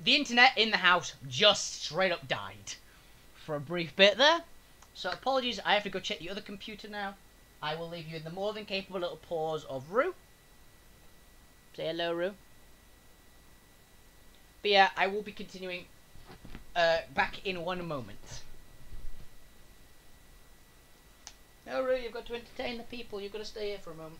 the internet in the house just straight up died for a brief bit there. So apologies, I have to go check the other computer now. I will leave you in the more than capable little pause of Rue. Say hello, Rue. But yeah, I will be continuing back in one moment. No, Rue, you've got to entertain the people. You've got to stay here for a moment.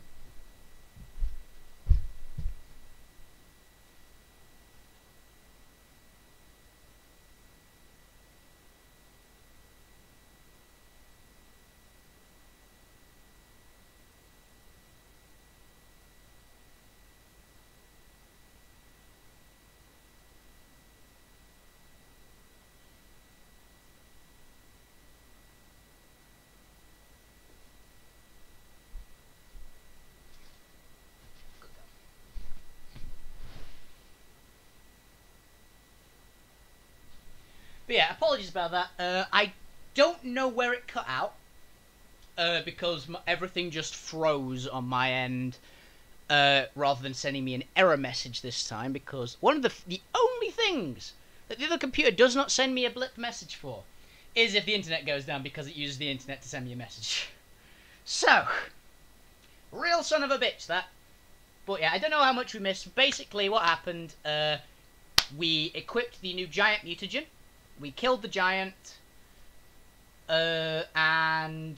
But yeah, apologies about that. I don't know where it cut out. Because everything just froze on my end. Rather than sending me an error message this time. Because one of the only things that the other computer does not send me a blip message for is if the internet goes down, because it uses the internet to send me a message. So, real son of a bitch, that. But yeah, I don't know how much we missed. Basically, what happened, we equipped the new giant mutagen. We killed the giant, and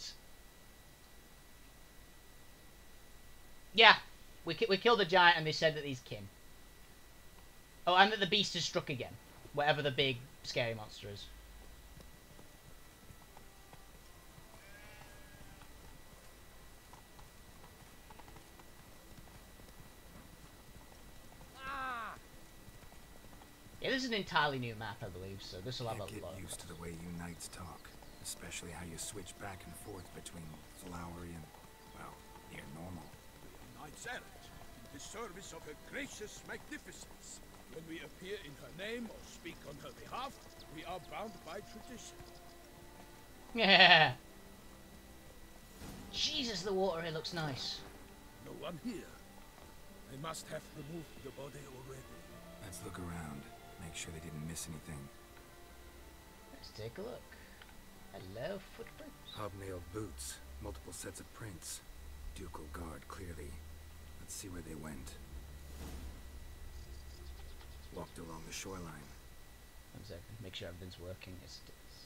yeah, we killed the giant, and they said that he's kin. Oh, and that the beast has struck again, whatever the big scary monster is. Yeah, this is an entirely new map, I believe, so this will have a lot. Get used to the way you knights talk, especially how you switch back and forth between flowery and, well, near normal. Knights errant, in the service of her gracious magnificence. When we appear in her name or speak on her behalf, we are bound by tradition. Yeah. Jesus, the water here looks nice. No one here. They must have removed the body already. Let's look around. Make sure they didn't miss anything. Let's take a look. Hello, footprints. Hobnailed boots, multiple sets of prints. Ducal guard, clearly. Let's see where they went. Walked along the shoreline. 1 second, make sure everything's working. Yes, it is.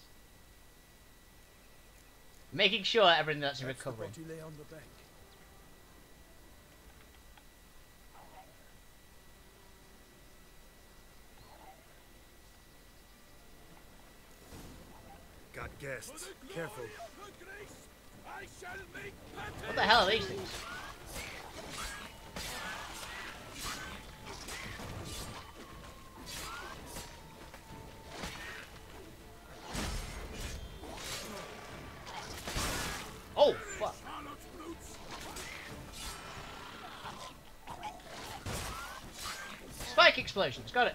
Making sure everything that's recovering. The body lay on the bank. Got guests. Careful. What the hell are these things? Oh, fuck. Spike explosions, got it.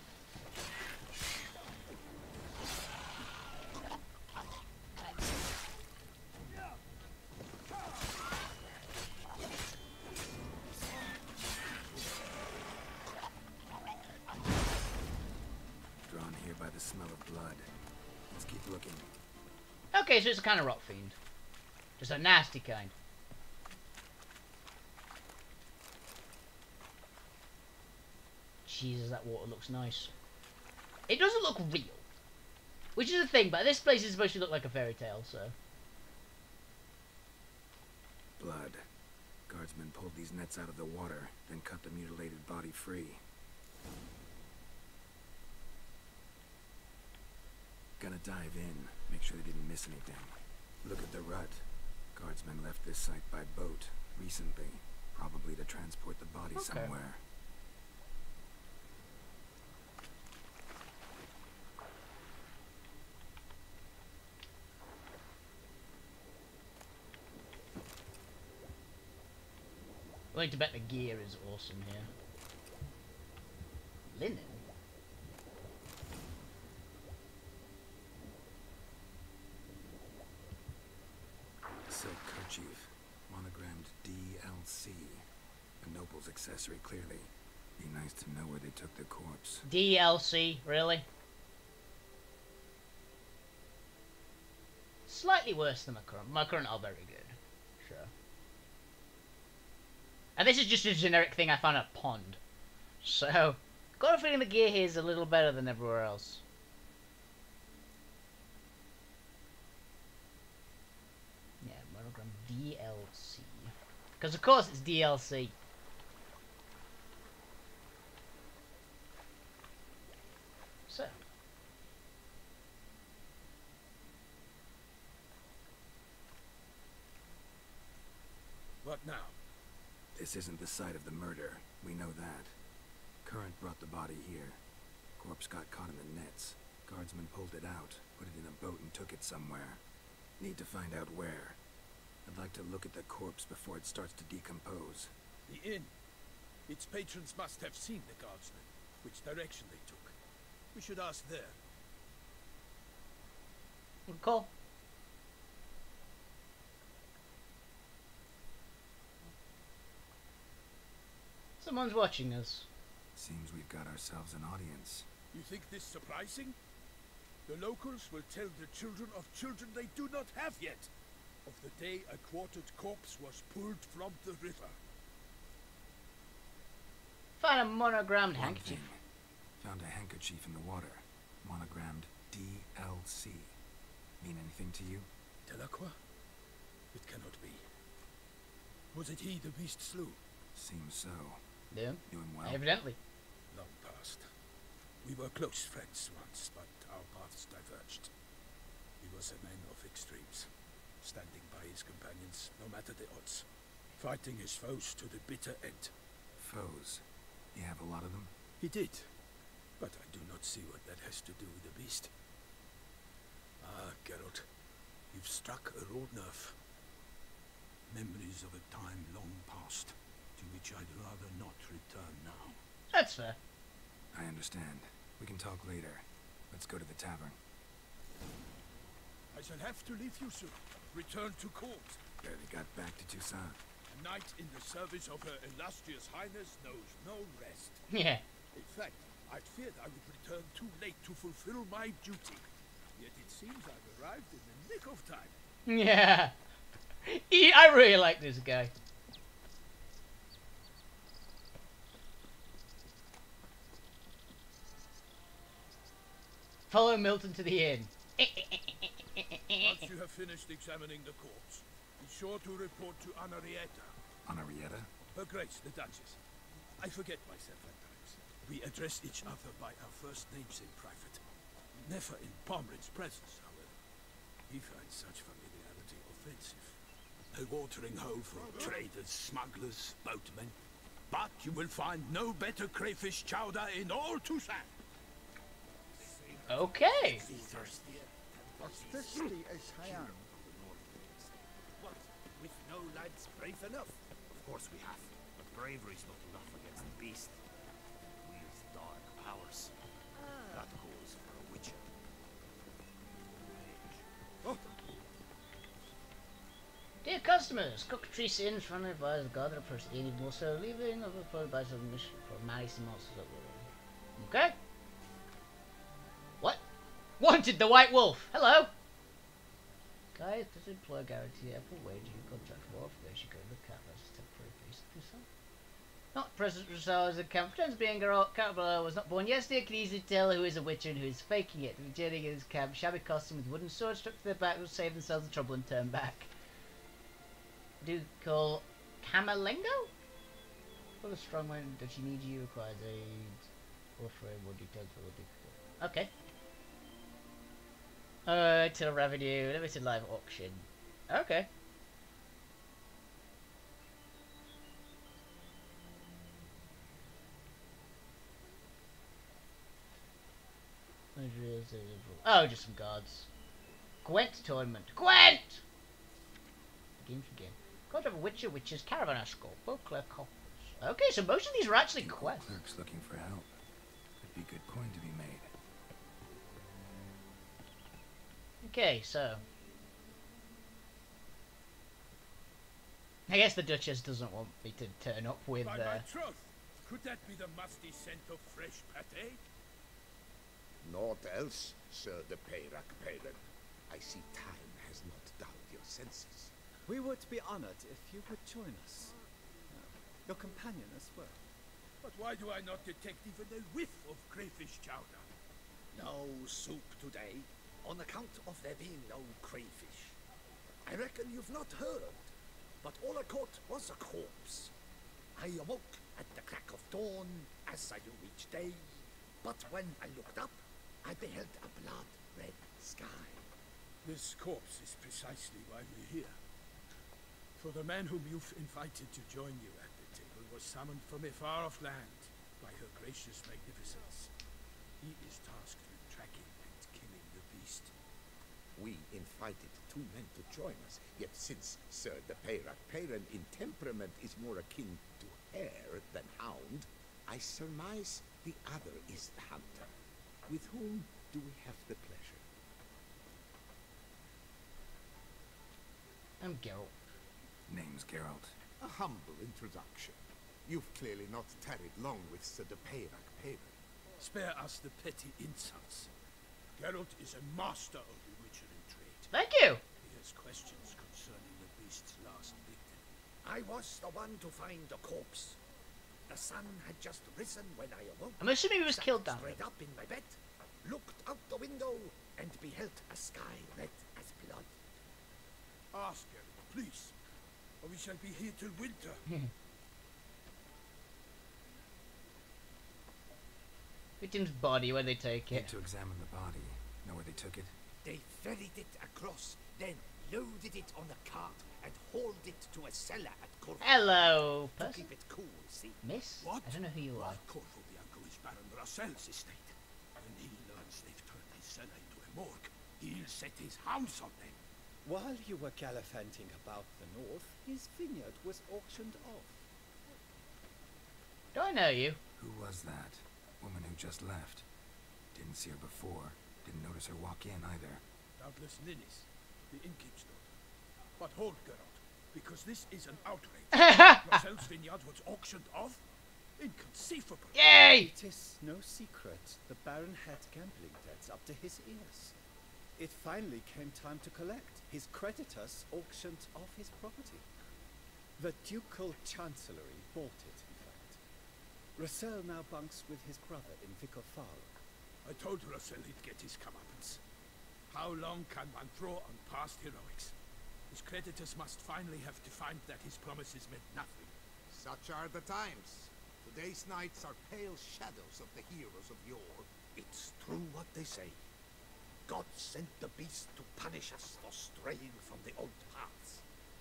Drawn here by the smell of blood. Let's keep looking. Okay, so it's a kind of rock fiend. Just a nasty kind. Jesus, that water looks nice. It doesn't look real. Which is the thing, but this place is supposed to look like a fairy tale, so... Blood. Guardsmen pulled these nets out of the water, then cut the mutilated body free. Gonna dive in, make sure they didn't miss anything. Look at the rut. Guardsmen left this site by boat recently, probably to transport the body somewhere. I like to bet the gear is awesome here. Linen? Silk kerchief, monogrammed DLC. A noble's accessory, clearly. Be nice to know where they took the corpse. DLC, really? Slightly worse than my current. My current are very good. Sure. And this is just a generic thing I found at Pond. So, got a feeling the gear here is a little better than everywhere else. Yeah, Monogram DLC. Because of course it's DLC. So. What now? This isn't the site of the murder. We know that. Current brought the body here. Corpse got caught in the nets. Guardsmen pulled it out, put it in a boat and took it somewhere. Need to find out where. I'd like to look at the corpse before it starts to decompose. The inn. Its patrons must have seen the guardsmen, which direction they took. We should ask there. Cool. Someone's watching us. Seems we've got ourselves an audience. You think this surprising? The locals will tell the children of children they do not have yet, of the day a quartered corpse was pulled from the river. Found a monogrammed One handkerchief. thing. Found a handkerchief in the water. Monogrammed DLC. Mean anything to you? Delacroix? It cannot be. Was it he the beast slew? Seems so. Yeah, Knew him well. evidently. Long past. We were close friends once, but our paths diverged. He was a man of extremes, standing by his companions, no matter the odds, fighting his foes to the bitter end. Foes? You have a lot of them? He did, but I do not see what that has to do with the beast. Ah, Geralt, you've struck a raw nerve. Memories of a time long past, to which I'd rather not return now. That's fair. I understand. We can talk later. Let's go to the tavern. I shall have to leave you soon. Return to court. Barely got back to Toussaint. A knight in the service of Her Illustrious Highness knows no rest. Yeah. In fact, I feared I would return too late to fulfill my duty. Yet it seems I've arrived in the nick of time. Yeah. I really like this guy. Follow Milton to the inn. Once you have finished examining the corpse, be sure to report to Anarietta. Anarietta? Her Grace, the Duchess. I forget myself at times. We address each other by our first names in private. Never in Pomrin's presence, however. He finds such familiarity offensive. A watering hole for traders, smugglers, boatmen. But you will find no better crayfish chowder in all Toussaint. Okay. As thirsty as I am. What? With no lads brave enough? Of course we have. But bravery's not enough against the beast. It wields dark powers. That calls for a witcher. Oh. Dear customers, Cockatrice Inn friendly advised God that a person eating also leaving of a photo by submission for Madison monsters. Okay. What? Wanted the White Wolf. Hello. Guys, does employer guarantee ample wage you contract for where she go to the camp as a temporary base to do so? Not present results the camp pretends being girl Caterpillar was not born yesterday. Can easily tell who is a witcher and who is faking it. Returning in his camp, shabby costume with wooden swords struck to their back will save themselves the trouble and turn back. Do call Camerlengo? For the strong man that she needs you requires aid. Or for more details for the okay. Till revenue, limited live auction. Okay. Oh, just some guards. Gwent tournament. Gwent! Begin. God of a Witcher, Witches, Caravan Escort, Beauclerc Coppers. Okay, so most of these are actually quests. Clerk's looking for help. Could be good coin to be made. Okay, so I guess the Duchess doesn't want me to turn up with. By my troth, Could that be the musty scent of fresh pate? Naught else, Sir de Peyrac Peyran. I see time has not dulled your senses. We would be honored if you would join us. Your companion as well. But why do I not detect even a whiff of crayfish chowder? No soup today, on account of there being no crayfish. I reckon you've not heard, but all I caught was a corpse. I awoke at the crack of dawn, as I do each day, but when I looked up, I beheld a blood-red sky. This corpse is precisely why we're here. For the man whom you've invited to join you at the table was summoned from a far-off land by her gracious magnificence. He is tasked with tracking and killing the beast. We invited two men to join us, yet since Sir de Peyrac Peyran in temperament is more akin to hare than hound, I surmise the other is the hunter. With whom do we have the pleasure? I'm Geralt. Name's Geralt. A humble introduction. You've clearly not tarried long with Sir de Peyrac Peyran. Spare us the petty insults. Geralt is a master of bewitching trade. Thank you. He has questions concerning the beast's last victim. I was the one to find the corpse. The sun had just risen when I awoke. I'm assuming he was Sat killed down straight there. up in my bed, looked out the window, and beheld a sky red as blood. Ask Geralt, please, or we shall be here till winter. Victim's body, where they take Need it. to examine the body. Know where they took it? They ferried it across, then loaded it on a cart and hauled it to a cellar at Corfu. Hello, To person. keep it cool, see? Miss? What? I don't know who you are. Corfu Bianco is Baron Rassel's estate. When he learns they've turned his cellar into a morgue, he'll set his hounds on them. While you were gallivanting about the north, his vineyard was auctioned off. Do I know you? Who was that? Woman who just left. Didn't see her before. Didn't notice her walk in either. Doubtless Ninnis, the innkeep's daughter. But hold, Geralt, because this is an outrage. Rassel's vineyard was auctioned off? Inconceivable. Yay! It is no secret the Baron had gambling debts up to his ears. It finally came time to collect. His creditors auctioned off his property. The Ducal Chancellery bought it, in fact. Rassel now bunks with his brother in Vicar Farlow. I told Rassel he'd get his comeuppance. How long can one draw on past heroics? His creditors must finally have to find that his promises meant nothing. Such are the times. Today's knights are pale shadows of the heroes of yore. It's true what they say. God sent the beast to punish us for straying from the old paths.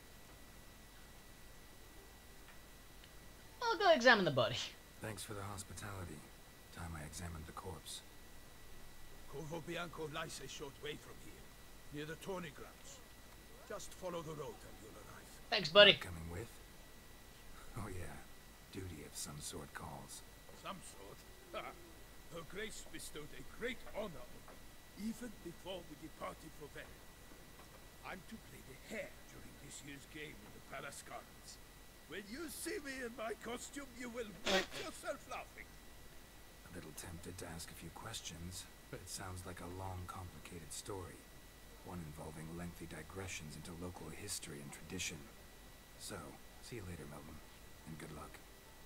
I'll go examine the body. Thanks for the hospitality. Time I examined the corpse. Corvo Bianco lies a short way from here, near the tourney grounds. Just follow the road and you'll arrive. Thanks, buddy. Not coming with? Oh yeah. Duty of some sort calls. Some sort. Her Grace bestowed a great honor on me, even before we departed for Venice. I'm to play the hare during this year's game in the Palace Gardens. When you see me in my costume, you will wet yourself laughing. A little tempted to ask a few questions, but it sounds like a long, complicated story. One involving lengthy digressions into local history and tradition. So, see you later, Milton, and good luck.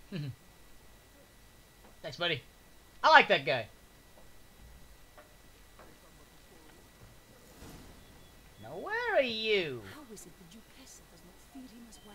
Thanks, buddy. I like that guy. Now, where are you? How is it the Duchessa does not feed him as well?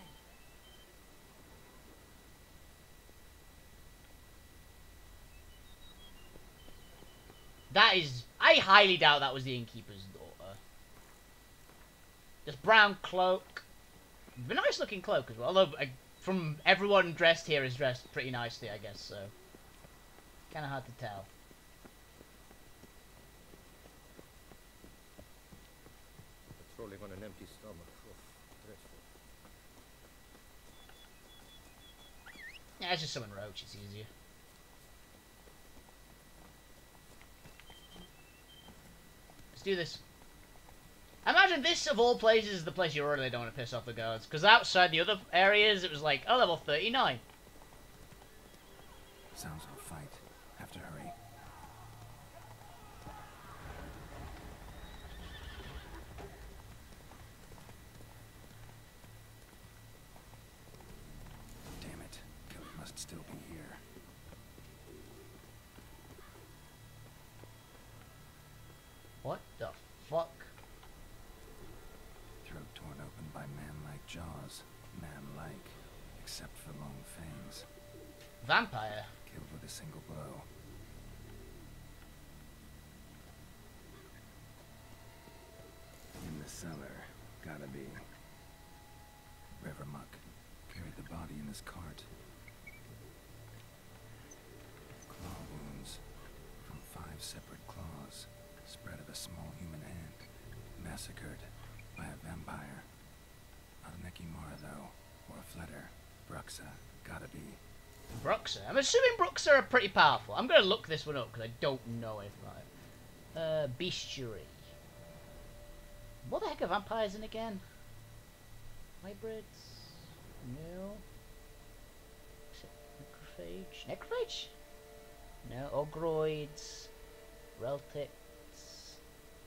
That is... I highly doubt that was the innkeeper's daughter. This brown cloak. A nice looking cloak as well. Although, from everyone dressed here is dressed pretty nicely, I guess, so... Kinda hard to tell. Patrolling on an empty stomach. Oh, dreadful. Yeah, it's just summon Roach, it's easier. Let's do this. I imagine this, of all places, is the place you really don't want to piss off the guards. Because outside the other areas, it was like, oh, level 39. Sounds of a fight. Have to hurry. Damn it. Killer must still be here. What the fuck? Throat torn open by man-like jaws. Man-like. Except for long fangs. Vampire. Killed with a single blow. In the cellar. Gotta be. Rever Muck carried the body in his cart. Claw wounds from 5 separate claws. Spread of a small human hand. Massacred by a vampire. Not an Ekimara though. Or a Fletter. Bruxa. Gotta be. Bruxa. I'm assuming Bruxa are pretty powerful. I'm gonna look this one up because I don't know anything about it. Bestiary. What the heck are vampires in again? Hybrids? No. Necrophage? Necrophage? No. Ogroids. Reltics.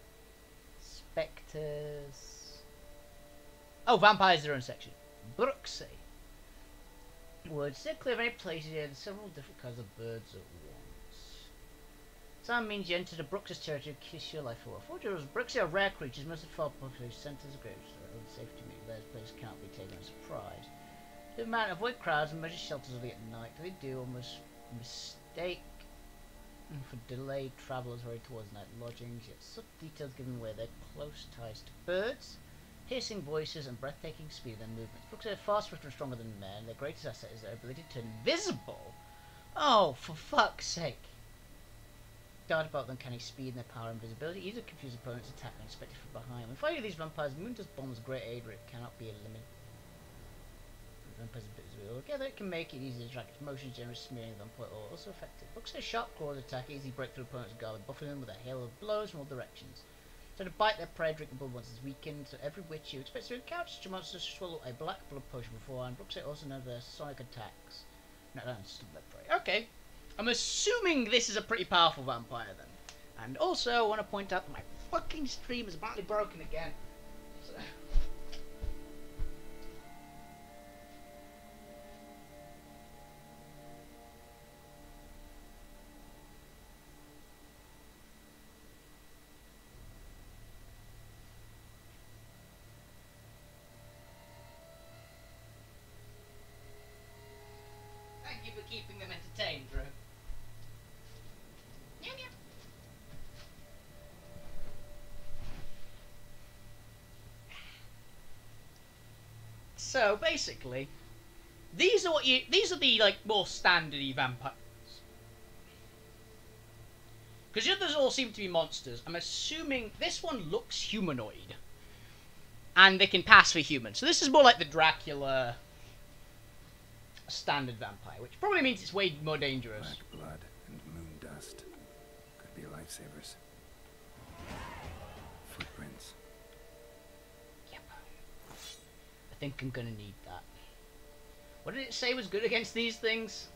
Spectres. Oh, vampires are their own section. Bruxae. Would sit clear of any places here and several different kinds of birds at once. Sound means you enter the Bruxa's territory and kiss your life away. Fortunately, Bruxae are rare creatures, most of the far population centers of graves. Their own safety means their place can't be taken as surprise. The man avoid crowds and measure shelters only at night. They do almost mistake for delayed travellers hurry towards night lodgings, yet subtle details giving away their close ties to birds. Piercing voices and breathtaking speed in their movements. Books are far swifter and stronger than men. Their greatest asset is their ability to turn invisible. Oh, for fuck's sake. Dart about them uncanny speed and their power and visibility. Easily confuse opponents, attack and expected from behind. When fighting these vampires, Moondust bombs great aid where it cannot be eliminated. Vampires are visible together, it can make it easy to track its motions, generally smearing the vampire oil. Also effective. Books are sharp claws attack, easy break through opponents' guard, buffing them with a hail of blows from all directions. So to bite their prey, drink the blood once it's weakened. So every witch you expect to encounter such a monster to swallow a black blood potion beforehand. Bruxae also knows their sonic attacks. No, don't stop their prey. Okay. I'm assuming this is a pretty powerful vampire then. And also, I want to point out that my fucking stream is apparently broken again. So thank you for keeping them entertained, Drew. So basically, these are the like more standardy vampires. Because the others all seem to be monsters. I'm assuming this one looks humanoid. And they can pass for human. So this is more like the Dracula standard vampire, which probably means it's way more dangerous. Black blood and moon dust. Could be lifesavers. Footprints. Yep. I think I'm gonna need that. What did it say was good against these things?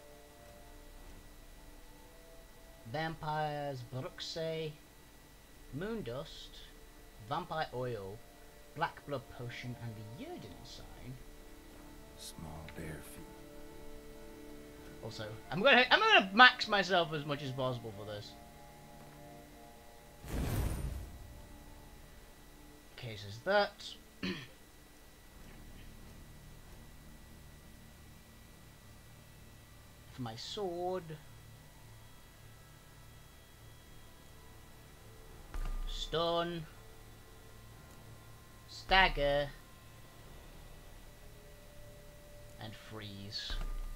Vampires, Bruxae, moon dust, vampire oil, black blood potion, and the Yrden sign. Small bare feet. Also, I'm gonna max myself as much as possible for this. Okay, so there's that. For my sword. Stun. Stagger. And freeze.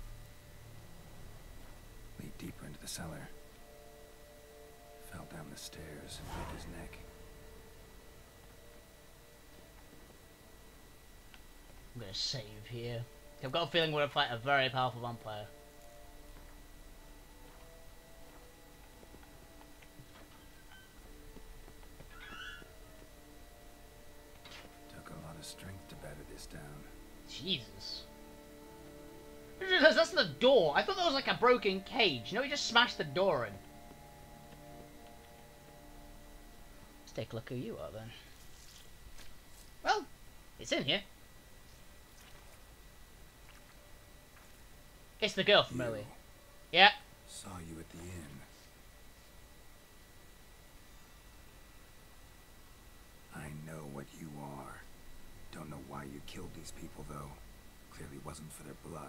Lead deeper into the cellar. Fell down the stairs, broke his neck. I'm gonna save here. I've got a feeling we're gonna fight a very powerful vampire. Took a lot of strength to batter this down. Jesus. There's that's the door. I thought that was like a broken cage. You know, he just smashed the door in. Let's take a look who you are then. Well, it's in here. It's the girl from You. earlier. Yeah. Saw you at the inn. I know what you are. Don't know why you killed these people, though. Clearly wasn't for their blood.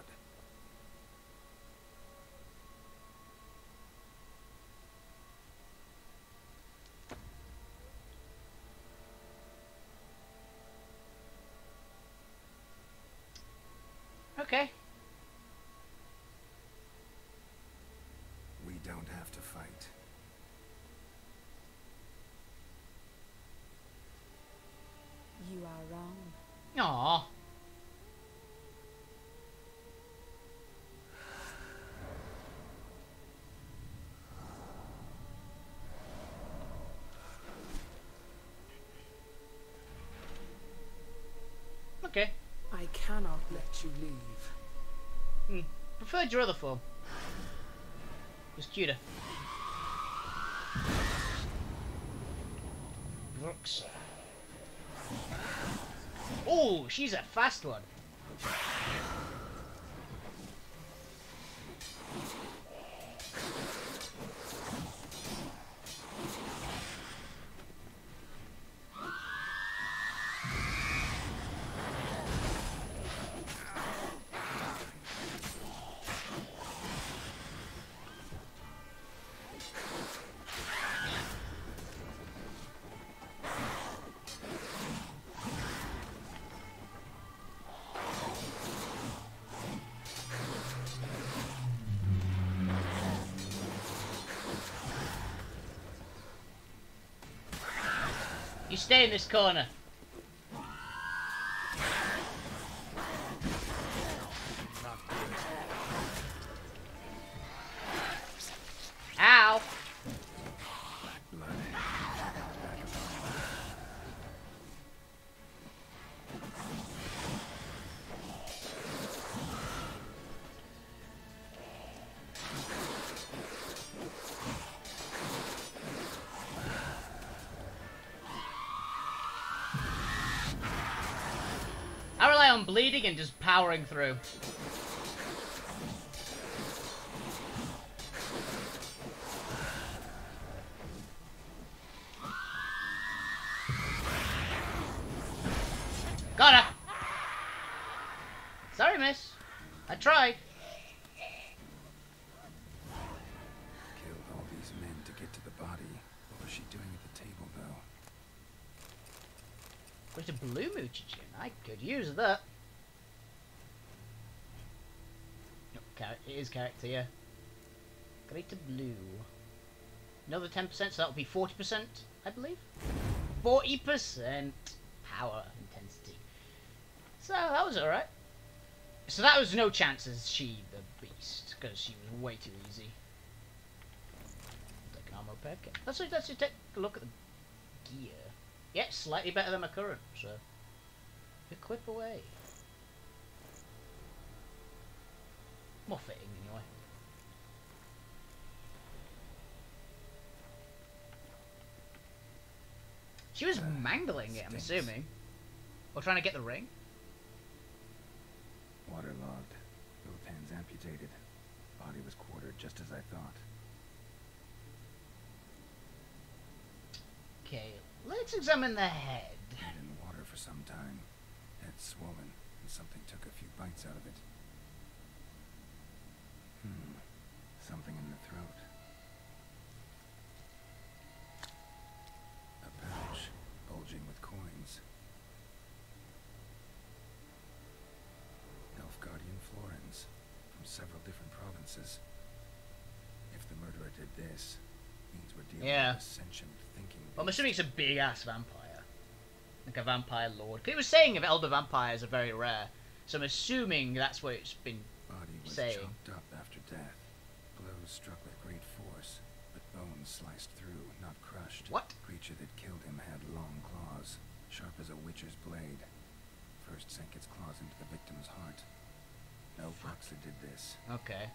Okay. We don't have to fight. You are wrong. Aww. Okay. I cannot let you leave. Preferred your other form. It was cuter. Brooks. Oh, she's a fast one. You stay in this corner. Ow! Blood. I rely on bleeding and just powering through. Got her! Sorry, miss. I tried. Killed all these men to get to the body. What was she doing at the table, though? Where's a blue moochichin? I could use that. No, it is character, yeah. Greater blue. Another 10%, so that would be 40%, I believe. 40% power intensity. So that was alright. So that was no chance as she the beast, because she was way too easy. Like an armor pack. Let's just take a look at the gear. Yeah, slightly better than my current, so equip away. More fitting anyway. She was mangling it, I'm stinks. assuming. Or trying to get the ring. Waterlogged. Both hands amputated. Body was quartered just as I thought. Okay, let's examine the head. Been in water for some time. Head swollen, and something took a few bites out of it. Something in the throat. A pouch, bulging with coins. Nilfgaardian florins, from several different provinces. If the murderer did this, means we're dealing Yeah. with a sentient thinking Well, I'm beast. assuming it's a big ass vampire. Like a vampire lord. 'Cause it was saying if elder vampires are very rare. So I'm assuming that's what it's been. Body was saying. chopped up after death. Blows struck with great force, but bones sliced through, not crushed. What? Creature that killed him had long claws, sharp as a witcher's blade. First sank its claws into the victim's heart. No, Bruxa did this. Okay.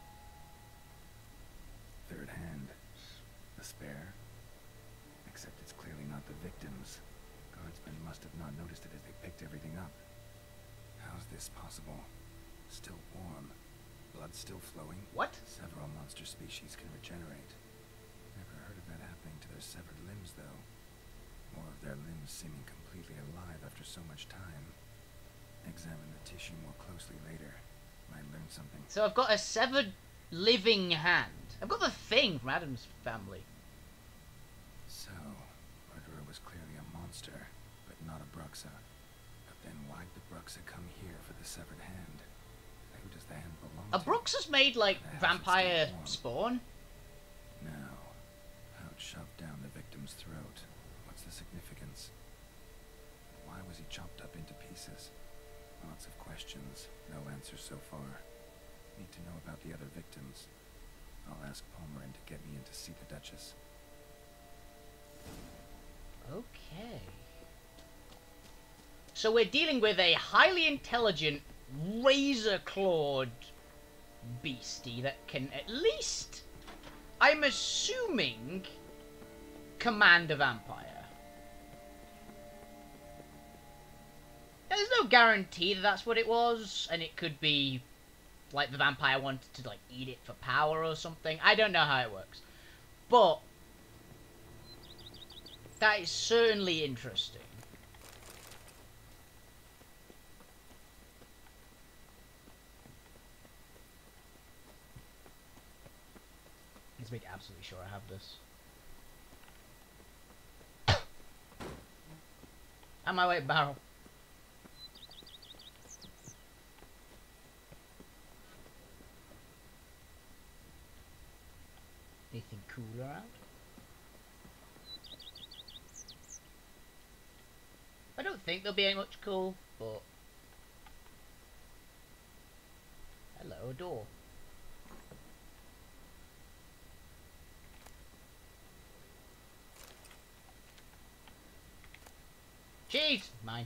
Third hand. The spare. Except it's clearly not the victim's. Guardsmen must have not noticed it as they picked everything up. How's this possible? Still warm. Blood still flowing. What? Several monster species can regenerate. Never heard of that happening to their severed limbs, though. More of their limbs seeming completely alive after so much time. Examine the tissue more closely later. Might learn something. So I've got a severed living hand. I've got the thing from Adam's family. So, murderer was clearly a monster, but not a Bruxa. But then why'd the Bruxa come here for the severed hand? Who does the hand belong A to? Bruxa's made like The house is vampire still warm. spawn. Now, how it shoved down the victim's throat. What's the significance? Why was he chopped up into pieces? Lots of questions, no answers so far. Need to know about the other victims. I'll ask Palmerin to get me in to see the Duchess. Okay. So we're dealing with a highly intelligent, razor-clawed beastie that can at least, I'm assuming, command a vampire. Now, there's no guarantee that that's what it was, and it could be like the vampire wanted to like eat it for power or something. I don't know how it works, but that is certainly interesting. Let's make absolutely sure I have this. Am I white barrel? Anything cool around? I don't think there'll be any much cool, but... Hello, a door. Jeez! Mine.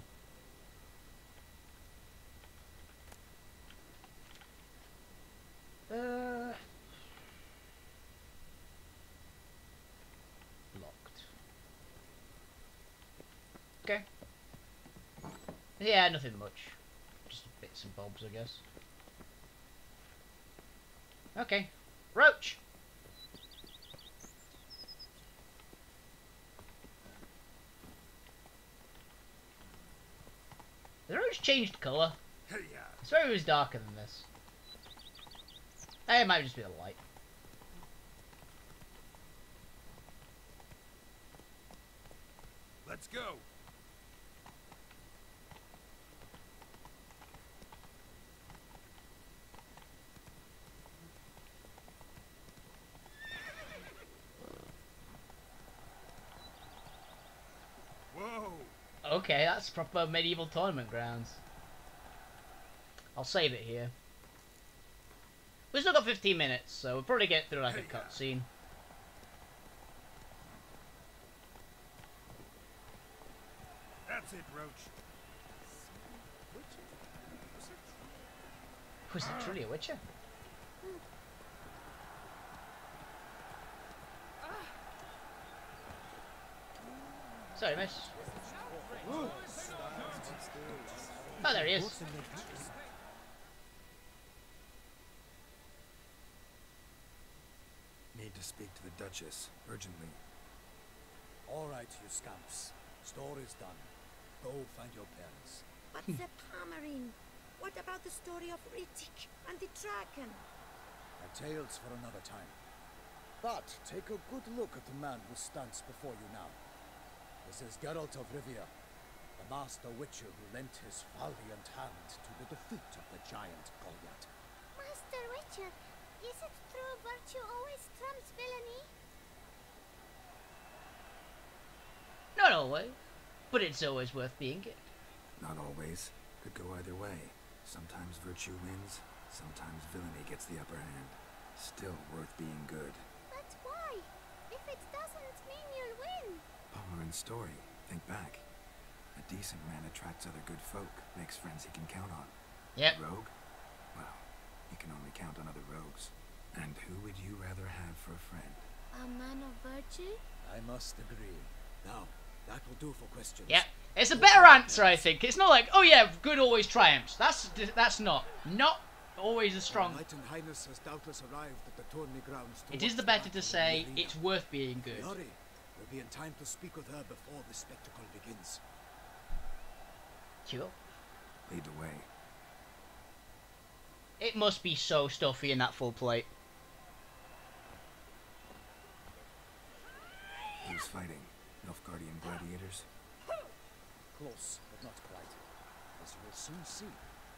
Locked. Okay. Yeah, nothing much. Just bits and bobs, I guess. Okay. Roach! The roach changed colour. Hey, I swear it was darker than this. It might just be the light. let's go. Whoa. Okay, that's proper medieval tournament grounds. I'll save it here. We've still got 15 minutes, so we'll probably get through like a cutscene. That's it, Roach. Was that truly a witcher? Sorry, miss. Oh, there he is. Need to speak to the Duchess, urgently. All right, you scamps. Story's done. Go find your parents. But the Palmerin, what about the story of Rittik and the dragon? A tales for another time. But take a good look at the man who stands before you now. This is Geralt of Rivia, the master witcher who lent his valiant hand to the defeat of the giant Goliath. Master Witcher, is it true virtue always trumps villainy? Not always, but it's always worth being it. Not always. Could go either way. Sometimes virtue wins, sometimes villainy gets the upper hand. Still worth being good. But why? If it doesn't mean you'll win. Palmerin's story. Think back. A decent man attracts other good folk, makes friends he can count on. Yep. A rogue? Well, You can only count on other rogues. And who would you rather have for a friend? A man of virtue? I must agree. Now, that will do for questions. Yeah, it's a better answer, I think. It's not like, oh yeah, good always triumphs. That's not always a strong. Knight and Highness has doubtless arrived at the tourney grounds. It is the better to say it's worth being good. Yori will be in time to speak with her before the spectacle begins. Cool. Lead the way. It must be so stuffy in that full plate. Who's fighting? Nilfgaardian gladiators? Close, but not quite. As you will soon see.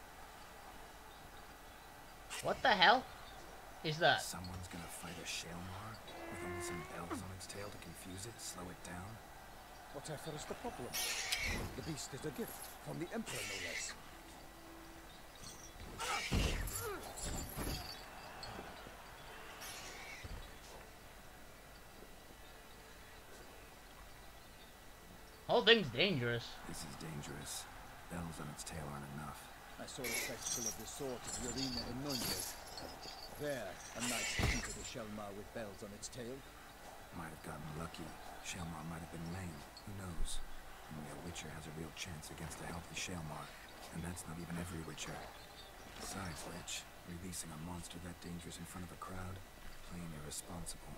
What the hell is that? Someone's gonna fight a Shaelmar with only some bells on its tail to confuse it, slow it down? Whatever is the problem? The beast is a gift from the Emperor, no less. Whole thing's dangerous. This is dangerous. Bells on its tail aren't enough. I saw a spectacle of the sort at Yorina in Nunez. There, a knight defeated a Shaelmar with bells on its tail. Might have gotten lucky. Shaelmar might have been lame. Who knows? Only a Witcher has a real chance against a healthy Shaelmar. And that's not even every Witcher. Besides which, releasing a monster that dangerous in front of a crowd? Plain irresponsible.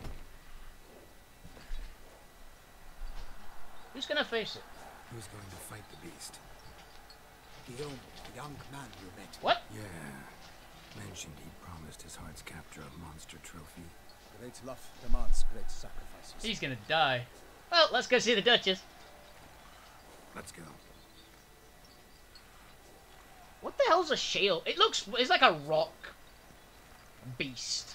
Who's gonna face it? Who's going to fight the beast? Guillaume, the young man you met. What? Yeah. Mentioned he promised his heart's capture a monster trophy. Great love demands great sacrifices. He's gonna die. Well, let's go see the Duchess. Let's go. What the hell's a shield? It's like a rock beast.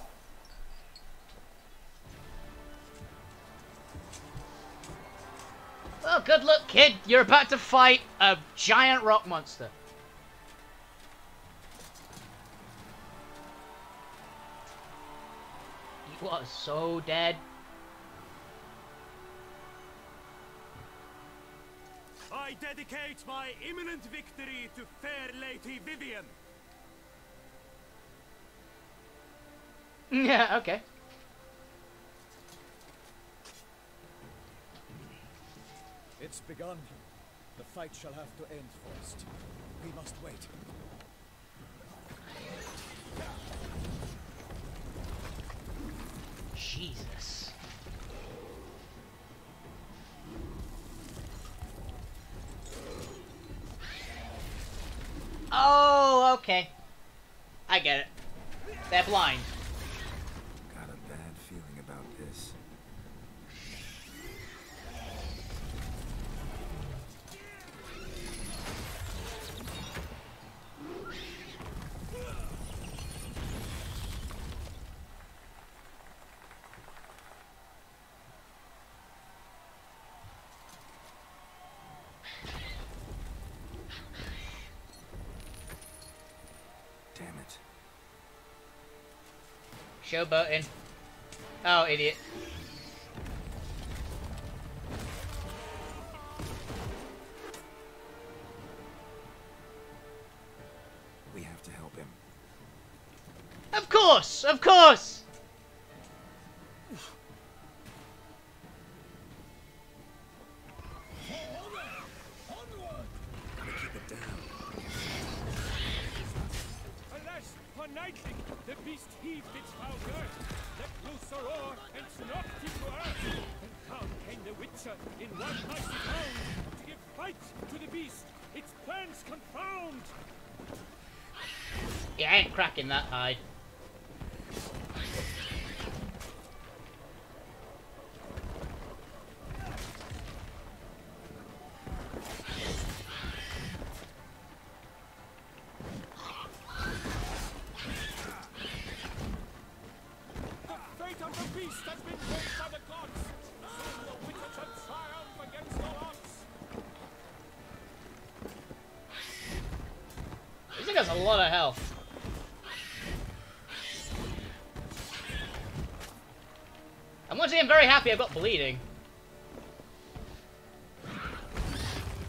Well, good luck, kid. You're about to fight a giant rock monster. You are so dead. I dedicate my imminent victory to fair Lady Vivian. Yeah, okay. It's begun. The fight shall have to end first. We must wait. Jesus. Oh, okay. I get it. They're blind. Got a bad feeling about this. Damn it. Showboating. Oh, idiot. We have to help him. Of course! Of course! Gotta keep it down. Alas, for Nightling, the beast heaved its foul girth, let loose a roar, and knocked him to earth. And down came the Witcher in one mighty bound, to give fight to the beast, its plans confound. Yeah, I ain't cracking that hide. The fate of the beast has been wrought by the gods. Soon the Witcher shall triumph against all odds. This thing has a lot of health. I'm once again very happy I've got bleeding.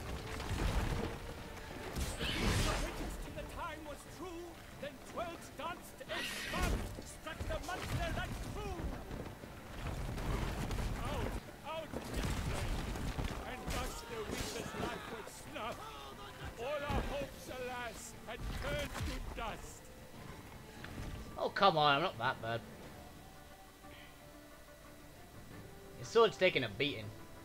Till the time was true, then dwelt Spark struck the monster like food! Out it flame, and thus the witch's life was snuffed. All our hopes, alas, had turned to dust. Oh, come on, I'm not that bad. His sword's taking a beating.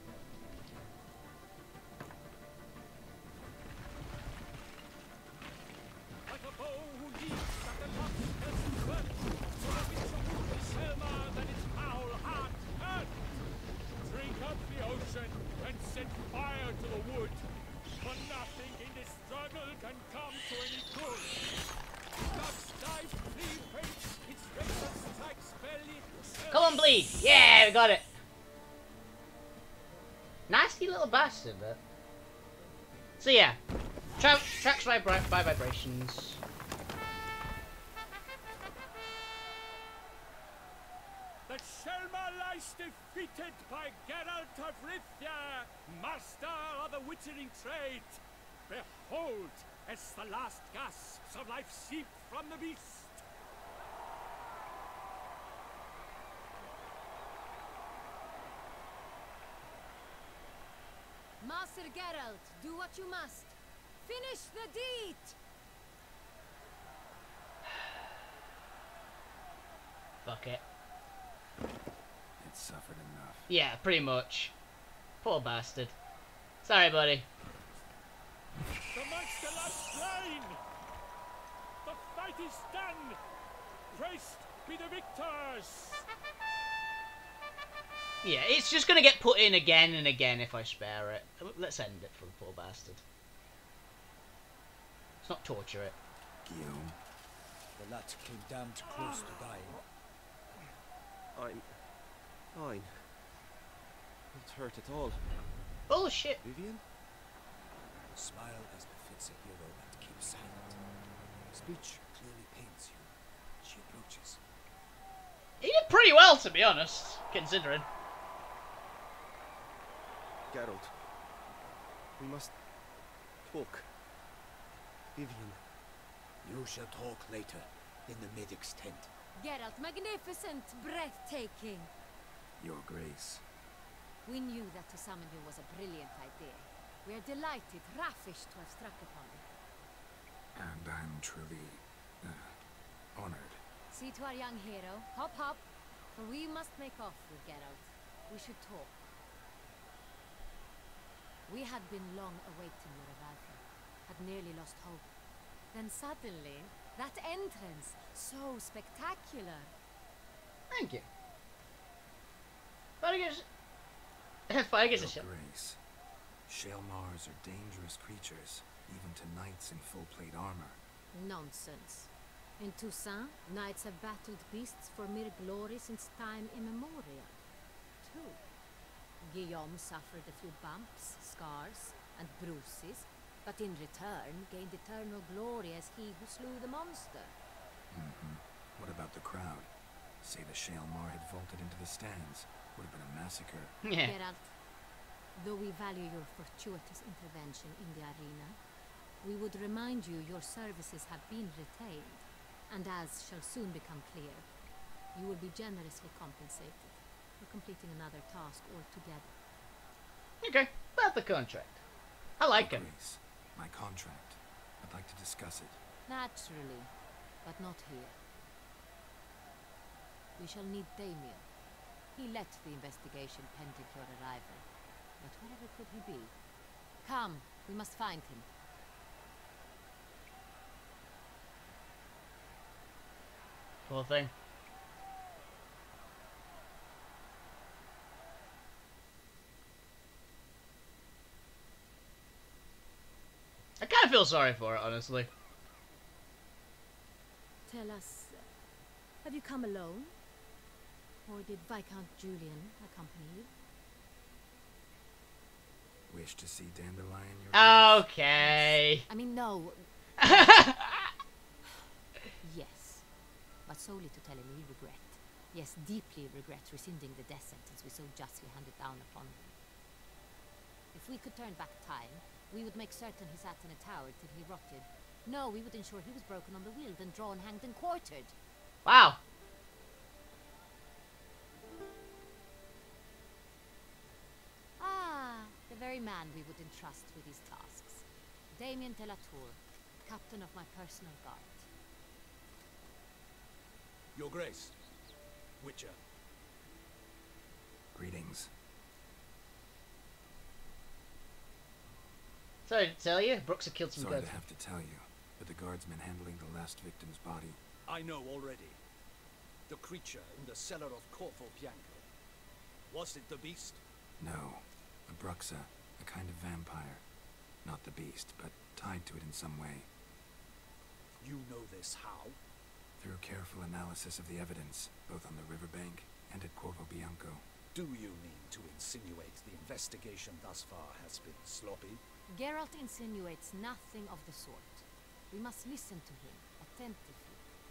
Like a bow who leaps at the lock's foot, so the witch of the Selma that its foul heart hurt. Drink up the ocean and set fire to the wood, for nothing in this struggle can come to any good. Dogs dive, flee, faint, its razor strikes belly. Come on, bleed! Yeah, we got it! Nasty little bastard, that. So yeah, tracks by vibrations. The Selma lies defeated by Geralt of Rivia, master of the witchering trade. Behold, as the last gasps of life seep from the beast. Master Geralt, do what you must. Finish the deed! Fuck it. It suffered enough. Yeah, pretty much. Poor bastard. Sorry, buddy. The monster lies slain! The fight is done! Praised be the victors! Yeah, it's just gonna get put in again and again if I spare it. Let's end it for the poor bastard. Let's not torture it. Guillaume, The lad came damned close to dying. I'm fine. Not hurt at all. Bullshit. Vivian? Smile as befits a hero and keep silent. Speech clearly pains you. She approaches. He did pretty well, to be honest, considering. Geralt. We must talk. Vivian. You shall talk later, in the medic's tent. Geralt, magnificent, breathtaking. Your Grace. We knew that to summon you was a brilliant idea. We are delighted, ravished to have struck upon it. And I'm truly honored. See to our young hero. Hop, hop. For we must make off with Geralt. We should talk. We had been long awaiting your arrival. Had nearly lost hope. Then suddenly, that entrance, so spectacular. Thank you. Fergus a Your shot. Grace. Shaelmars are dangerous creatures, even to knights in full plate armor. Nonsense. In Toussaint, knights have battled beasts for mere glory since time immemorial. True. Guillaume suffered a few bumps, scars, and bruises, but in return gained eternal glory as he who slew the monster. What about the crowd? Say the Shaelmar had vaulted into the stands. Would have been a massacre. Yeah. Geralt, though we value your fortuitous intervention in the arena, we would remind you your services have been retained, and as shall soon become clear, you will be generously compensated for completing another task altogether. Okay, about the contract. I like Your him. Grace, my contract. I'd like to discuss it. Naturally, but not here. We shall need Damien. He led the investigation pending your arrival. But wherever could he be? Come, we must find him. Poor thing. I kind of feel sorry for it, honestly. Tell us, have you come alone? Or did Viscount Julian accompany you? Wish to see Dandelion, Your Grace? Okay. I mean, no. Yes. But solely to tell him we regret. Yes, deeply regret rescinding the death sentence we so justly handed down upon him. If we could turn back time, we would make certain he sat in a tower till he rotted. No, we would ensure he was broken on the wheel, then drawn, hanged, and quartered. Wow. Ah, the very man we would entrust with these tasks. Damien de la Tour, captain of my personal guard. Your Grace. Witcher. Greetings. Sorry to tell you, Brooks had killed some Sorry birds. to have to tell you, but the guardsman handling the last victim's body. I know already. The creature in the cellar of Corvo Bianco. Was it the beast? No, a Bruxa, a kind of vampire. Not the beast, but tied to it in some way. You know this how? Through careful analysis of the evidence, both on the riverbank and at Corvo Bianco. Do you mean to insinuate the investigation thus far has been sloppy? Geralt insinuates nothing of the sort. We must listen to him attentively.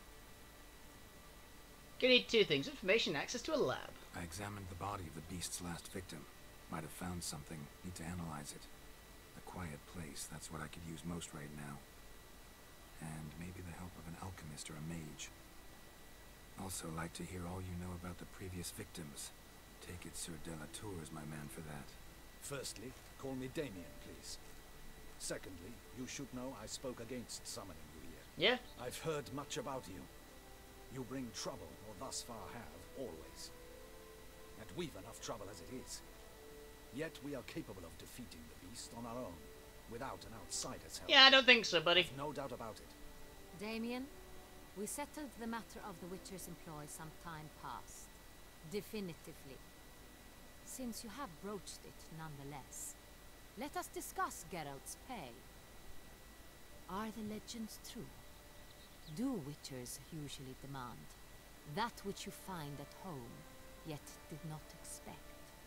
Gonna need two things: information and access to a lab. I examined the body of the beast's last victim. Might have found something. Need to analyze it. A quiet place, that's what I could use most right now. And maybe the help of an alchemist or a mage. Also like to hear all you know about the previous victims. Take it Sir de la Tour is my man for that. Firstly, call me Damien, please. Secondly, you should know I spoke against summoning you here. Yeah? I've heard much about you. You bring trouble, or thus far have, always. And we've enough trouble as it is. Yet we are capable of defeating the beast on our own, without an outsider's help. Yeah, I don't think so, buddy. No doubt about it. Damien, we settled the matter of the Witcher's employ some time past. Definitively. Since you have broached it nonetheless, let us discuss Geralt's pay. Are the legends true? Do Witchers usually demand that which you find at home, yet did not expect?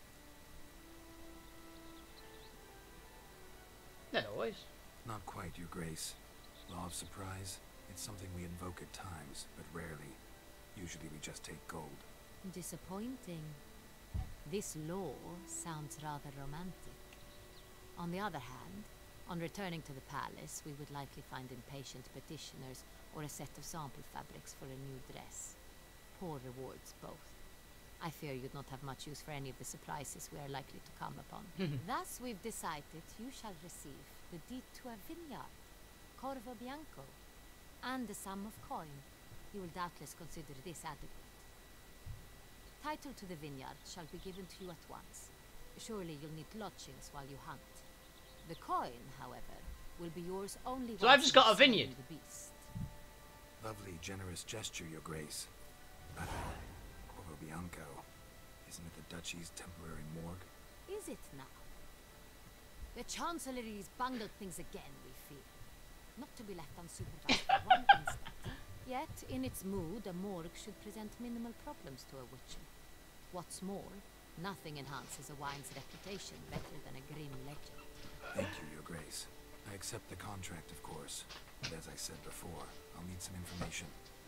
Not always. Not quite, Your Grace. Law of surprise, it's something we invoke at times, but rarely. Usually we just take gold. Disappointing. This law sounds rather romantic. On the other hand, on returning to the palace, we would likely find impatient petitioners or a set of sample fabrics for a new dress. Poor rewards both. I fear you'd not have much use for any of the surprises we are likely to come upon. Thus, we've decided you shall receive the deed to a vineyard, Corvo Bianco, and the sum of coin. You will doubtless consider this adequate. Title to the vineyard shall be given to you at once. Surely you'll need lodgings while you hunt. The coin, however, will be yours only So I've just got a you've slain vineyard. the beast. Lovely, generous gesture, Your Grace. But Corvo Bianco, isn't it the Duchy's temporary morgue? Is it now? The Chancellery's bungled things again, we fear. Not to be left unsupervised for one instant. Yet, in its mood, a morgue should present minimal problems to a witcher. What's more, nothing enhances a wine's reputation better than a grim legend. Thank you, Your Grace. I accept the contract, of course. But as I said before, I'll need some information.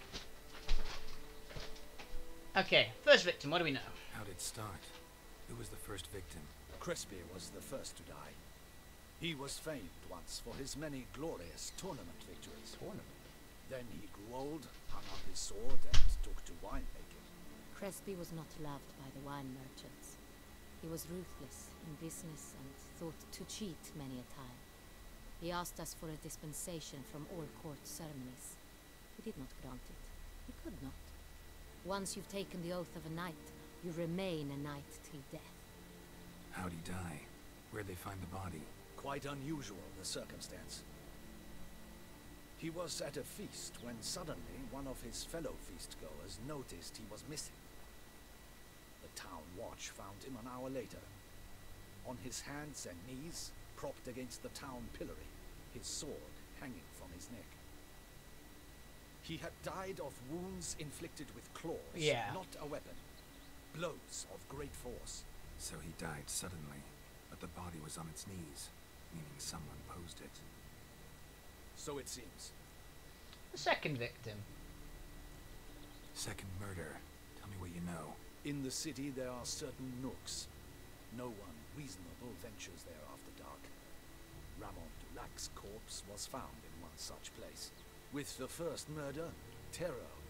Okay, first victim, what do we know? How'd it start? Who was the first victim? Crespi was the first to die. He was famed once for his many glorious tournament victories. Then he grew old, hung up his sword, and took to winemaking. Crespi was not loved by the wine merchants. He was ruthless in business and thought to cheat many a time. He asked us for a dispensation from all court ceremonies. We did not grant it. We could not. Once you've taken the oath of a knight, you remain a knight till death. How'd he die? Where'd they find the body? Quite unusual, the circumstance. He was at a feast when suddenly one of his fellow feastgoers noticed he was missing. The town watch found him an hour later. On his hands and knees, propped against the town pillory, his sword hanging from his neck. He had died of wounds inflicted with claws, Yeah. not a weapon. Blows of great force. So he died suddenly, but the body was on its knees, meaning someone posed it. So it seems. The second victim. Second murder. Tell me what you know. In the city there are certain nooks. No one reasonable ventures there after dark. Ramon Dulac's corpse was found in one such place. With the first murder, terror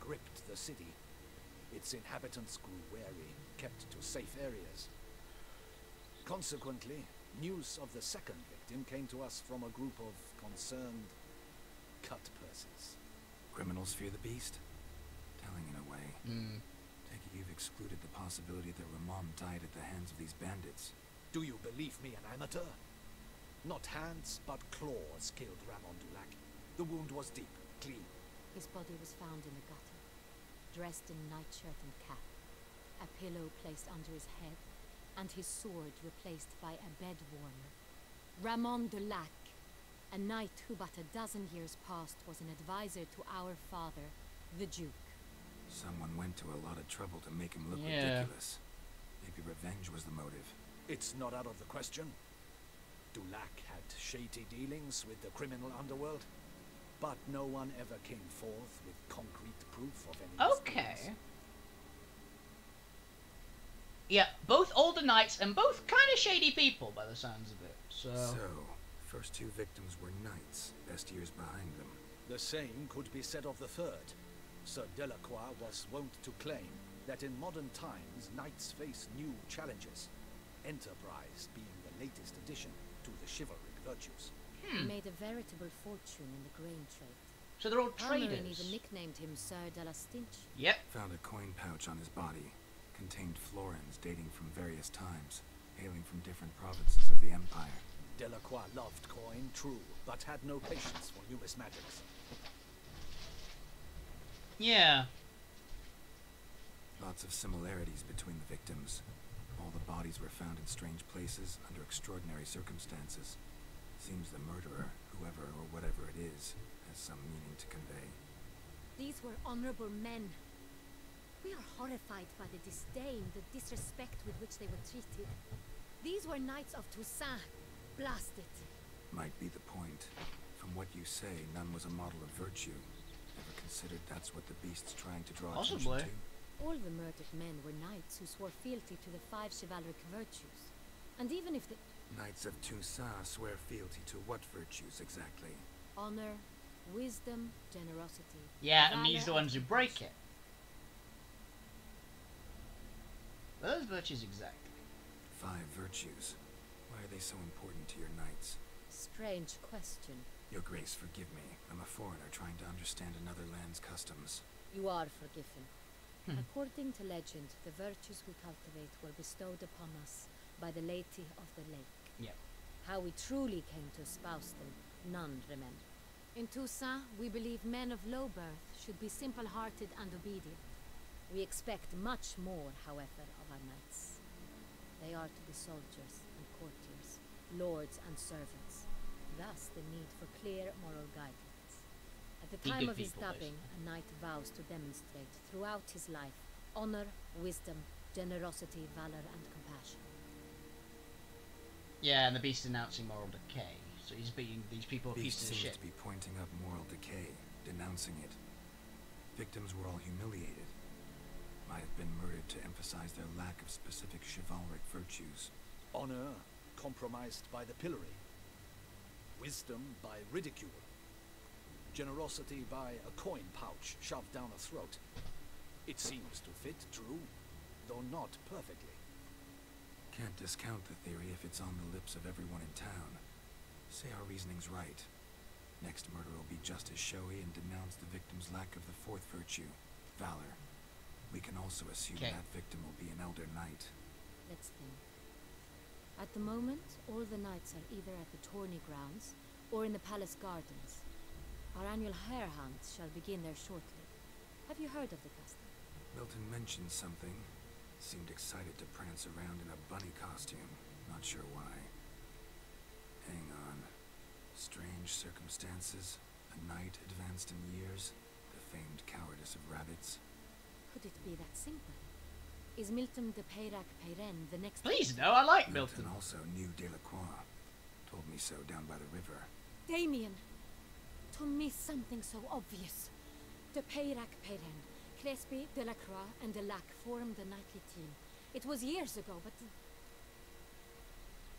gripped the city. Its inhabitants grew wary, kept to safe areas. Consequently, news of the second victim came to us from a group of concerned cut-purses. Criminals fear the beast? Telling in a way. Take it you've excluded the possibility that Ramon died at the hands of these bandits. Do you believe me an amateur? Not hands, but claws killed Ramon Dulac. The wound was deep, clean. His body was found in the gutter, dressed in nightshirt and cap, a pillow placed under his head, and his sword replaced by a bed warmer. Ramon Dulac, a knight who but a dozen years past was an advisor to our father, the Duke. Someone went to a lot of trouble to make him look ridiculous. Maybe revenge was the motive. It's not out of the question. Dulac had shady dealings with the criminal underworld, but no one ever came forth with concrete proof of any Okay. Yeah, both older knights and both kind of shady people by the sounds of it. So, first two victims were knights, best years behind them. The same could be said of the third. Sir Delacroix was wont to claim that in modern times knights face new challenges, enterprise being the latest addition to the chivalric virtues. He made a veritable fortune in the grain trade. So they're all Halloran traders. even nicknamed him Sir de la Stinch. Yep. Found a coin pouch on his body. Contained florins dating from various times, hailing from different provinces of the Empire. Delacroix loved coin, true, but had no patience for numismatics. Yeah. Lots of similarities between the victims. All the bodies were found in strange places, under extraordinary circumstances. Seems the murderer, whoever or whatever it is, has some meaning to convey. These were honorable men. We are horrified by the disdain, the disrespect with which they were treated. These were knights of Toussaint. Blast it. Might be the point. From what you say, none was a model of virtue. Ever considered that's what the beast's trying to draw Possibly. attention to? All the murdered men were knights who swore fealty to the 5 chivalric virtues. And even if the Knights of Toussaint swear fealty to what virtues exactly? honor, wisdom, generosity. Yeah, and these are the valor, ones who break it. Those virtues exactly. 5 virtues. Why are they so important to your knights? Strange question. Your Grace, forgive me. I'm a foreigner trying to understand another land's customs. You are forgiven. According to legend, the virtues we cultivate were bestowed upon us by the Lady of the Lake. Yep. How we truly came to espouse them, none remember. In Toussaint, we believe men of low birth should be simple-hearted and obedient. We expect much more, however, of our knights. They are to be soldiers and courtiers, lords and servants. Thus the need for clear moral guidance. At the Be time good of his people, dubbing, a knight vows to demonstrate throughout his life honor, wisdom, generosity, valor, and compassion. Yeah, and the beast announcing moral decay. So he's beating these people Beast pieces of seems shit. to be pointing up moral decay, denouncing it. Victims were all humiliated. Might have been murdered to emphasize their lack of specific chivalric virtues. Honor compromised by the pillory. Wisdom by ridicule. Generosity by a coin pouch shoved down a throat. It seems to fit, true, though not perfectly. Can't discount the theory if it's on the lips of everyone in town. Say our reasoning's right. Next murder will be just as showy and denounce the victim's lack of the 4th virtue, valor. We can also assume Okay. that victim will be an elder knight. Let's think. At the moment, all the knights are either at the tourney grounds or in the palace gardens. Our annual hare hunt shall begin there shortly. Have you heard of the custom? Milton mentioned something. Seemed excited to prance around in a bunny costume. Not sure why. Hang on. Strange circumstances. A knight advanced in years. The famed cowardice of rabbits. Could it be that simple? Is Milton de Peyrac Peyren the next... Please, no, I like Milton Milton. also knew Delacroix. Told me so down by the river. Damien! To miss something so obvious. De Peyrac Peyren, Crespi, Delacroix, and Delac formed the knightly team. It was years ago, but...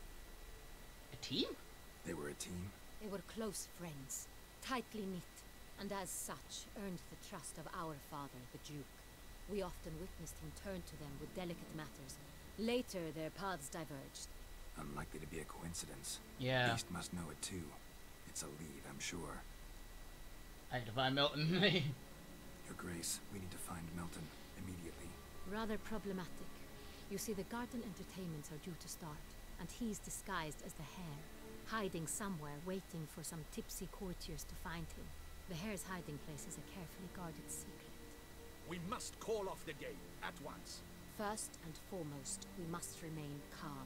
A team? They were a team? They were close friends, tightly knit. and as such earned the trust of our father, the Duke. We often witnessed him turn to them with delicate matters. Later, their paths diverged. Unlikely to be a coincidence. Yeah. Beast must know it too. It's a lead, I'm sure. I need to find Milton. Your Grace, we need to find Milton immediately. Rather problematic. You see, the garden entertainments are due to start, and he's disguised as the Hare, hiding somewhere, waiting for some tipsy courtiers to find him. The Hare's hiding place is a carefully guarded secret. We must call off the game at once. First and foremost, we must remain calm.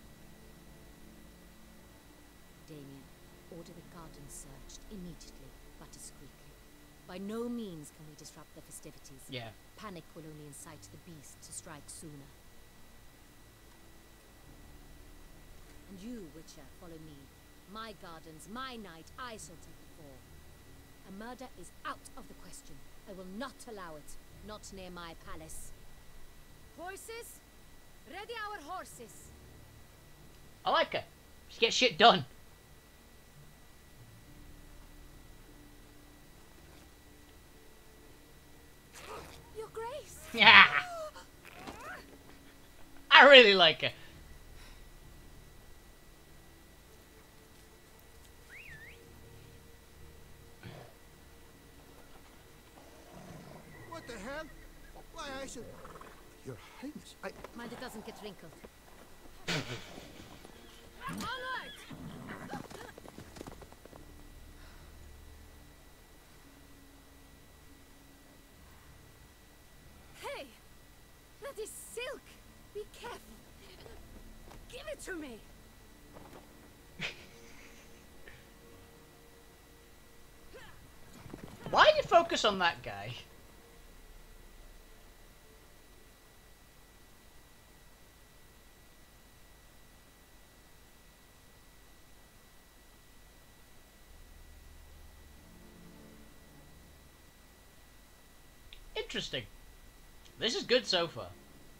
Damien, order the garden searched immediately, but discreetly. By no means can we disrupt the festivities. Yeah. Panic will only incite the beast to strike sooner. And you, Witcher, follow me. My gardens, my night, I shall take the fall. A murder is out of the question. I will not allow it. Not near my palace. Horses? Ready our horses. I like her. She gets shit done. Your Grace! Yeah. I really like her. What the hell? Why, I should... Your Highness, Mind it doesn't get wrinkled. Onward! Hey! That is silk! Be careful! Give it to me! Why do you focus on that guy? Interesting. This is good so far.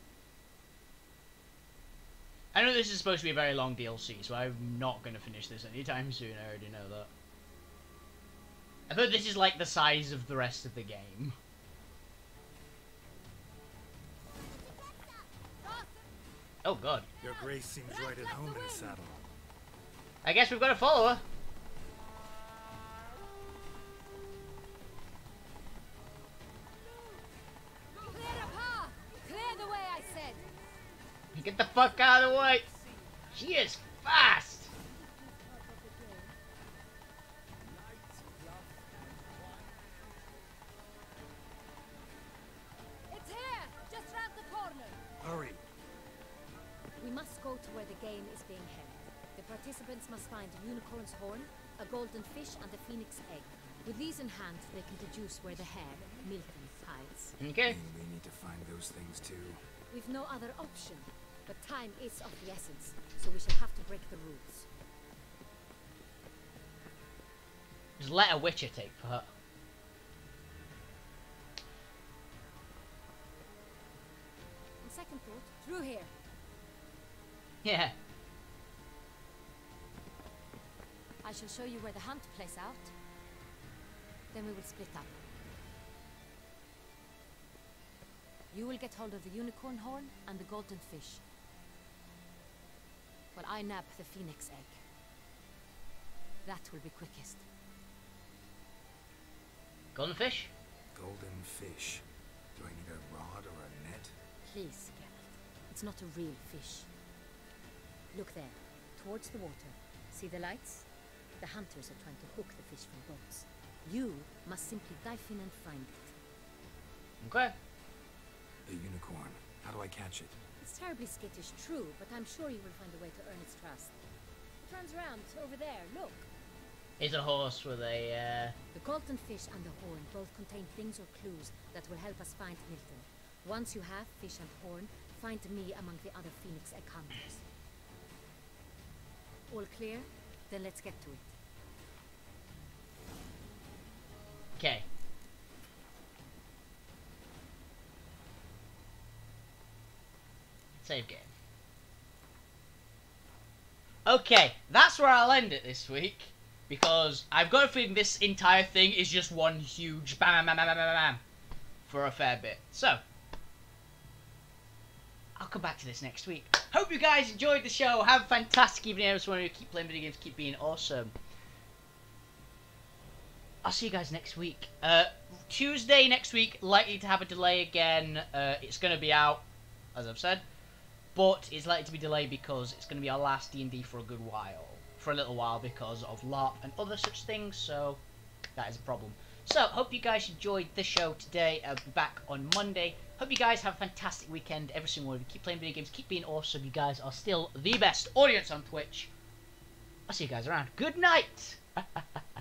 I know this is supposed to be a very long DLC, so I'm not going to finish this anytime soon. I already know that. I thought this is like the size of the rest of the game. Oh god. Your Grace seems right at home in the saddle. I guess we've got to follow her. Clear the path! Clear the way, I said! Get the fuck out of the way. She is fast. It's here! Just round the corner! Hurry! We must go to where the game is being held. The participants must find a unicorn's horn, a golden fish, and a phoenix egg. With these in hand, they can deduce where the Hare, Milton, hides. Okay. And we need to find those things too. We've no other option, but time is of the essence, so we shall have to break the rules. Just let a Witcher take for her. On second thought, through here. Yeah. I shall show you where the hunt plays out. Then we will split up. You will get hold of the unicorn horn and the golden fish, while I nab the phoenix egg. That will be quickest. Golden fish? Golden fish. Do I need a rod or a net? Please, Geralt. It's not a real fish. Look there, towards the water. See the lights? The hunters are trying to hook the fish from boats. You must simply dive in and find it. Okay. The unicorn. How do I catch it? It's terribly skittish, true, but I'm sure you will find a way to earn its trust. It runs around over there, look. It's a horse with a, The golden fish and the horn both contain things or clues that will help us find Milton. Once you have fish and horn, find me among the other phoenix egg hunters. All clear? Then let's get to it. Okay. Save game. Okay, that's where I'll end it this week. Because I've got a feeling this entire thing is just one huge bam, bam, bam, bam, bam, bam, for a fair bit. So, I'll come back to this next week. Hope you guys enjoyed the show. Have a fantastic evening. I just want to keep playing video games, keep being awesome. I'll see you guys next week. Tuesday next week, likely to have a delay again. It's going to be out, as I've said. But it's likely to be delayed because it's going to be our last D&D for a good while. For a little while because of LARP and other such things. So, that is a problem. So, hope you guys enjoyed the show today. I'll be back on Monday. Hope you guys have a fantastic weekend. Every single one of you. Keep playing video games. Keep being awesome. You guys are still the best audience on Twitch. I'll see you guys around. Good night.